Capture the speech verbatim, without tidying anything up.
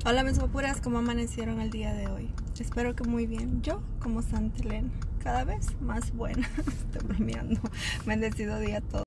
Hola mis guapuras, ¿cómo amanecieron el día de hoy? Espero que muy bien. Yo, como Santa Elena, cada vez más buena. Estoy bromeando. Bendecido día a todos.